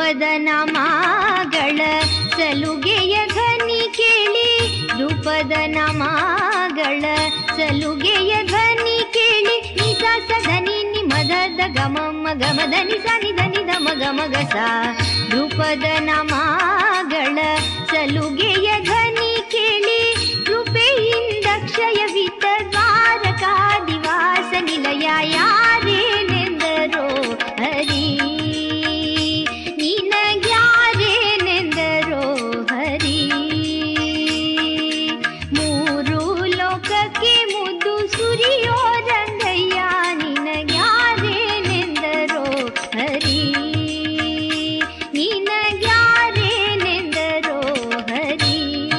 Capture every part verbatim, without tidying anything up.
ಧ್ರುಪದ ನಾಮಗಳ ಸಲುಗೆಯ ಧ್ವನಿ ಕೇಳಿ ಧ್ರುಪದ ನಾಮಗಳ ಸಲುಗೆಯ ಧ್ವನಿ ಕೇಳಿ ನಿಸ ಸದನಿ ನಿಮದ ಗಮಮ ಗಮದ ನಿಸ ನಿಧ ನಿಧ ಮಗ ಮಗ ಸ ಧ್ರುಪದ ನಾಮಗಳ ಸಲುಗೆಯ ಧ್ವನಿ ಕೇಳಿ ಕೃಪೆಯಿಂದ ಕ್ಷಯವಿತ ದ್ವಾರಕಾದಿವಾಸ ನಿಲಯ ಯಾರೇನೆಂದರೋ ಹರಿ ನಿನಗ್ಯಾರೇನೆಂದರೋ ಹರಿ ಮೂರು ಲೋಕಕ್ಕೆ ಮುದ್ದು ಸುರಿಯೋ ರಂಗಯ್ಯ ನಿನಗ್ಯಾರೇನೆಂದರೋ ಹರಿ ನಿನಗ್ಯಾರೇನೆಂದರೋ ಹರಿ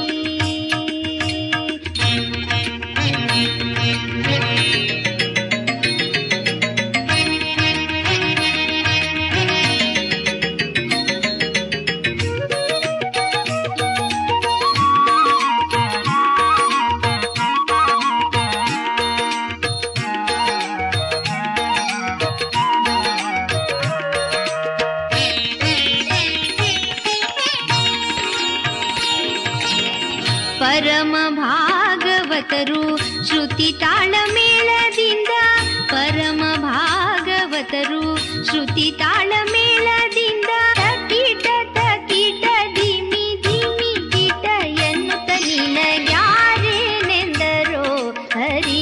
ಪರಮ ಭಾಗವತರು ಶ್ರುತಿ ತಾಳಮೇಳದಿಂದ ಪರಮ ಭಾಗವತರು ಶ್ರುತಿ ತಾಳಮೇಳದಿಂದ ಕೀಟ ಕೀಟ ಧಿಮಿ ಧಿಮಿ ಕೀಟ ಎನ್ನುತ್ತ ನಿನಗ್ಯಾರೇನೆಂದರೋ ಹರಿ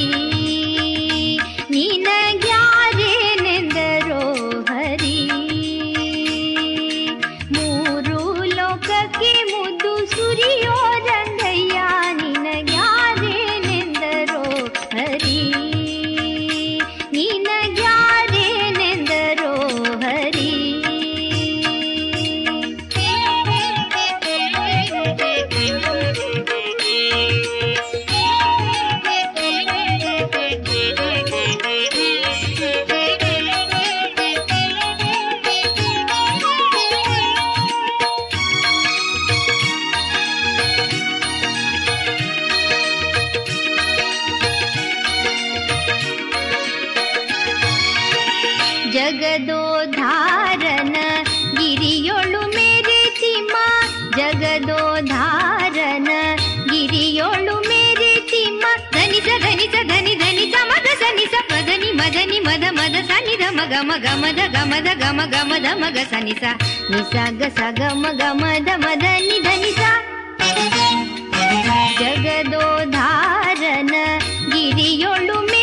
ನಿನಗ್ಯಾರೇನೆಂದರೋ ಹರಿ ಮೂರು ಲೋಕಕ್ಕೆ ಮುದ್ದು ಸುರಿಯೋ ರಂಗಯ್ಯ ನಿನಗ್ಯಾರೇನೆಂದರೋ ಹರಿ ನಿನಗ್ಯಾರೇನೆಂದರೋ ಹರಿ ಜಗದೋದ್ಧಾರನ ಗಿರಿಯೊಳು ಮೇರೆ ತಿಮ್ಮ ಜಗದೋದ್ಧಾರನ ಗಿರಿಯೊಳು ಮೇರೆ ತಿಮ್ಮ ಧನಿಸ ಧನಿಸ ಧನಿ ಧನಿಸ ಮದ ಸನಿಸ ಪದನಿ ಮದನಿ ಮದ ಮದ ಸನಿಧ ಮಗ ಮಗ ಮದ ಗಮದ ಗಮ ಗಮದ ಮಗ ಸನಿಸ ನಿಸ ಗಸ ಗಮ ಗಮದ ಮದ ನಿಧನಿಸ ಜಗದೋದ್ಧಾರನ ಗಿರಿಯೊಳು